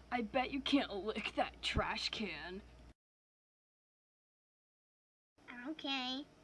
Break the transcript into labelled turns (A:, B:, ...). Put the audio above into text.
A: I bet you can't lick that trash can.
B: Okay.